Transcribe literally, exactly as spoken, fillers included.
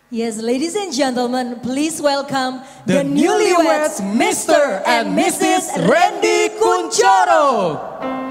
Yes, ladies and gentlemen, please welcome the, the newlyweds Mister and Missus Randy Kunchoro.